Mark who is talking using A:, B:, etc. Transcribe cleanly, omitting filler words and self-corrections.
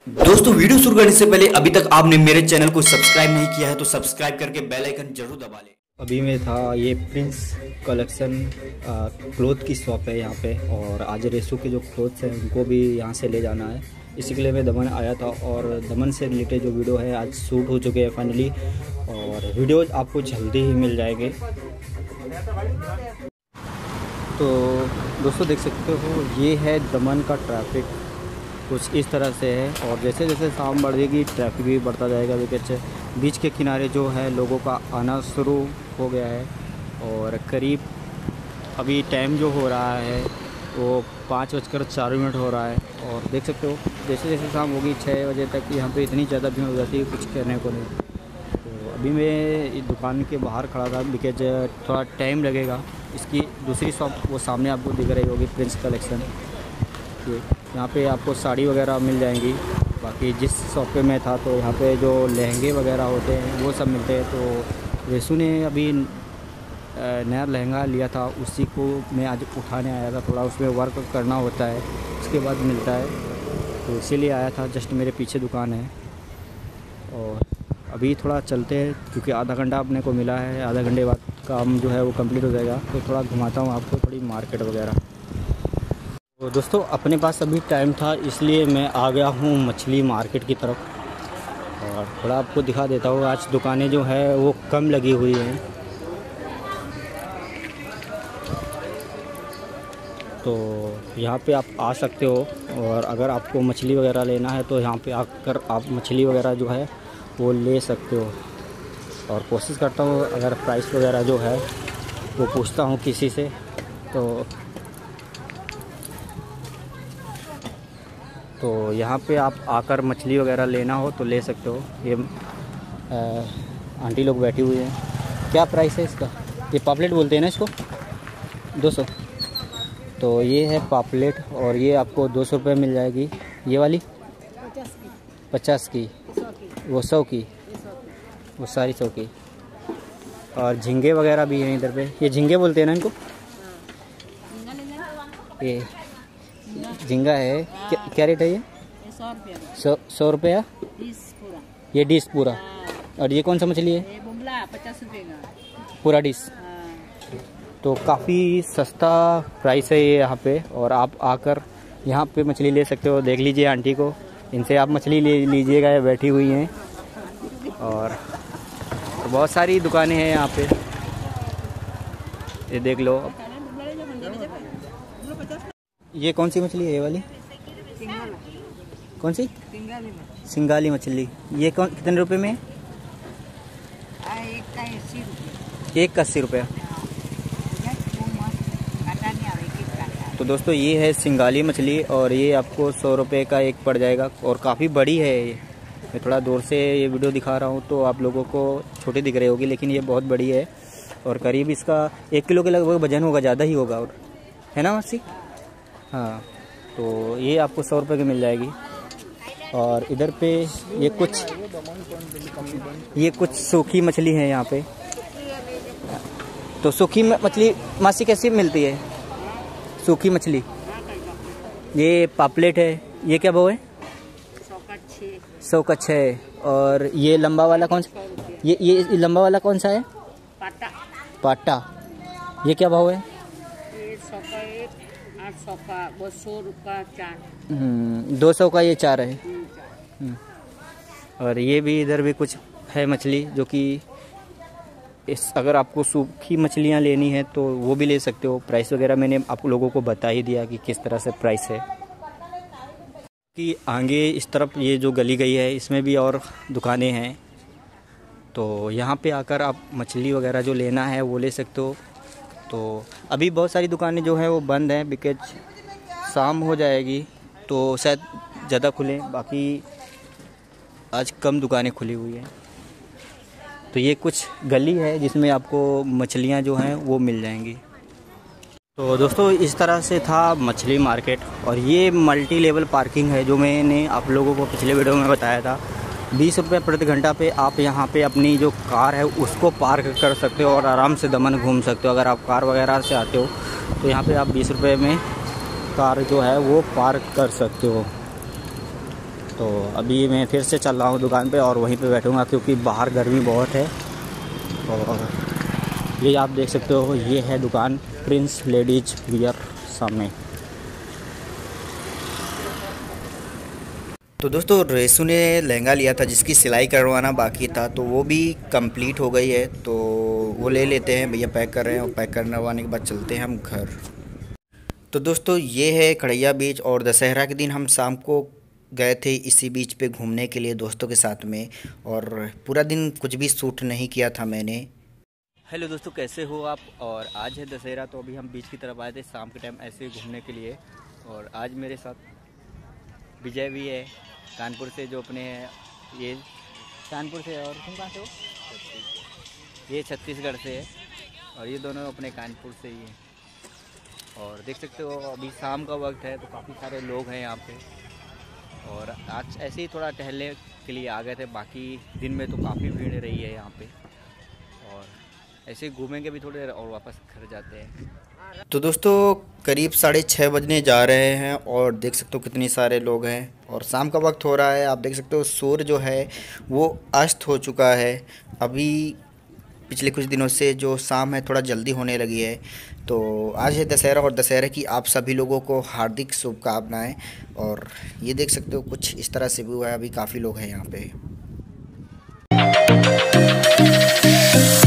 A: दोस्तों वीडियो शुरू करने से पहले अभी तक आपने मेरे चैनल को सब्सक्राइब नहीं किया है तो सब्सक्राइब करके बेल आइकन जरूर दबा लें।
B: अभी मैं था ये प्रिंस कलेक्शन क्लोथ की शॉप है यहाँ पे, और आज रेसू के जो क्लोथ्स हैं उनको भी यहाँ से ले जाना है। इसी के लिए मैं दमन आया था और दमन से रिलेटेड जो वीडियो है आज शूट हो चुके हैं फाइनली, और वीडियो आपको जल्दी ही मिल जाएंगे। तो दोस्तों देख सकते हो ये है दमन का ट्रैफिक, कुछ इस तरह से है। और जैसे जैसे शाम बढ़ेगी ट्रैफिक भी बढ़ता जाएगा, बिकॉज बीच के किनारे जो है लोगों का आना शुरू हो गया है। और करीब अभी टाइम जो हो रहा है वो 5:04 हो रहा है, और देख सकते हो जैसे जैसे शाम होगी 6 बजे तक यहाँ पे इतनी ज़्यादा भीड़ हो जाती है कुछ कहने को नहीं। तो अभी मैं दुकान के बाहर खड़ा था बिकॉज थोड़ा टाइम लगेगा। इसकी दूसरी शॉप वो सामने आपको दिख रही होगी, प्रिंस कलेक्शन। ये यहाँ पे आपको साड़ी वगैरह मिल जाएंगी। बाकी जिस शॉप पे मैं था तो यहाँ पे जो लहंगे वगैरह होते हैं वो सब मिलते हैं। तो रेसू ने अभी नया लहंगा लिया था, उसी को मैं आज उठाने आया था। थोड़ा उसमें वर्क करना होता है, उसके बाद मिलता है, तो इसीलिए आया था। जस्ट मेरे पीछे दुकान है और अभी थोड़ा चलते हैं क्योंकि आधा घंटा अपने को मिला है। आधा घंटे बाद काम जो है वो कंप्लीट हो जाएगा। तो थोड़ा घुमाता हूँ आपको थोड़ी मार्केट वगैरह। तो दोस्तों अपने पास अभी टाइम था इसलिए मैं आ गया हूँ मछली मार्केट की तरफ, और थोड़ा आपको दिखा देता हूँ। आज दुकानें जो है वो कम लगी हुई हैं, तो यहाँ पे आप आ सकते हो। और अगर आपको मछली वगैरह लेना है तो यहाँ पे आकर आप मछली वगैरह जो है वो ले सकते हो। और कोशिश करता हूँ अगर प्राइस वगैरह जो है वो पूछता हूँ किसी से, तो यहाँ पे आप आकर मछली वगैरह लेना हो तो ले सकते हो। ये आंटी लोग बैठी हुई हैं। क्या प्राइस है इसका? ये पापलेट बोलते हैं ना इसको, 200। तो ये है पापलेट और ये आपको 200 रुपये मिल जाएगी। ये वाली 50 की, वो 100 की, वो सारी 100 की। और झींगे वगैरह भी हैं इधर पे। ये झींगे बोलते हैं ना इनको? ये झींगा है। क्या रेट है ये? 100 रुपया ये डिश पूरा। और ये कौन सा मछली है?
C: 50 रुपये का
B: पूरा डिश। तो काफ़ी सस्ता प्राइस है ये यहाँ पे, और आप आकर यहाँ पे मछली ले सकते हो। देख लीजिए आंटी को, इनसे आप मछली ले लीजिएगा, ये बैठी हुई हैं। और बहुत सारी दुकानें हैं यहाँ पे, ये देख लो। ये कौन सी मछली है? ये वाली कौन सी? सिंगाली मछली। ये कितने रुपए में? एक का 80 रुपया। तो दोस्तों ये है सिंगाली मछली और ये आपको 100 रुपये का एक पड़ जाएगा, और काफ़ी बड़ी है ये। मैं थोड़ा दूर से ये वीडियो दिखा रहा हूँ तो आप लोगों को छोटी दिख रही होगी, लेकिन ये बहुत बड़ी है। और करीब इसका 1 किलो के लगभग वजन होगा, ज़्यादा ही होगा, और है ना मस्सी? हाँ, तो ये आपको 100 रुपये की मिल जाएगी। और इधर पे ये कुछ सूखी मछली है यहाँ पे। तो सूखी मछली मासी कैसी मिलती है? सूखी मछली ये पापलेट है, ये क्या भाव है? 100 का 6। और ये लंबा वाला कौन सा? ये लंबा वाला कौन सा है? पाटा। ये क्या भाव है?
C: 200 का 4।
B: 200 का ये 4 है। और ये भी इधर भी कुछ है मछली जो कि अगर आपको सूखी मछलियाँ लेनी है तो वो भी ले सकते हो। प्राइस वगैरह मैंने आप लोगों को बता ही दिया कि किस तरह से प्राइस है। कि आगे इस तरफ ये जो गली गई है इसमें भी और दुकानें हैं, तो यहाँ पे आकर आप मछली वगैरह जो लेना है वो ले सकते हो। तो अभी बहुत सारी दुकानें जो हैं वो बंद हैं बिकॉज शाम हो जाएगी तो शायद ज़्यादा खुलें, बाकी आज कम दुकानें खुली हुई हैं। तो ये कुछ गली है जिसमें आपको मछलियाँ जो हैं वो मिल जाएंगी। तो दोस्तों इस तरह से था मछली मार्केट, और ये मल्टी लेवल पार्किंग है जो मैंने आप लोगों को पिछले वीडियो में बताया था। 20 रुपये प्रति घंटा पे आप यहाँ पे अपनी जो कार है उसको पार्क कर सकते हो और आराम से दमन घूम सकते हो। अगर आप कार वगैरह से आते हो तो यहाँ पे आप 20 रुपये में कार जो है वो पार्क कर सकते हो। तो अभी मैं फिर से चल रहा हूँ दुकान पे और वहीं पे बैठूँगा क्योंकि बाहर गर्मी बहुत है। और ये आप देख सकते हो, ये है दुकान प्रिंस लेडीज वियर सामने।
A: तो दोस्तों रेसू ने लहंगा लिया था जिसकी सिलाई करवाना बाकी था, तो वो भी कंप्लीट हो गई है, तो वो ले लेते हैं। भैया पैक कर रहे हैं और पैक करवाने के बाद चलते हैं हम घर। तो दोस्तों ये है खड़ैया बीच और दशहरा के दिन हम शाम को गए थे इसी बीच पे घूमने के लिए दोस्तों के साथ में, और पूरा दिन कुछ भी शूट नहीं किया था मैंने।
B: हेलो दोस्तों, कैसे हो आप? और आज है दशहरा, तो अभी हम बीच की तरफ आए थे शाम के टाइम ऐसे ही घूमने के लिए। और आज मेरे साथ विजय भी है कानपुर से, जो अपने ये कानपुर से, और तुम कहाँ से हो? ये छत्तीसगढ़ से है और ये दोनों अपने कानपुर से ही हैं। और देख सकते हो अभी शाम का वक्त है तो काफ़ी सारे लोग हैं यहाँ पे। और आज ऐसे ही थोड़ा टहलने के लिए आ गए थे, बाकी दिन में तो काफ़ी भीड़ रही है यहाँ पे। और ऐसे ही घूमेंगे भी थोड़ी देर और वापस घर जाते हैं।
A: तो दोस्तों करीब 6:30 बजने जा रहे हैं और देख सकते हो कितने सारे लोग हैं और शाम का वक्त हो रहा है। आप देख सकते हो सूर्य जो है वो अस्त हो चुका है। अभी पिछले कुछ दिनों से जो शाम है थोड़ा जल्दी होने लगी है। तो आज है दशहरा और दशहरा की आप सभी लोगों को हार्दिक शुभकामनाएं। और ये देख सकते हो कुछ इस तरह से भी हुआ है, अभी काफ़ी लोग हैं यहाँ पे।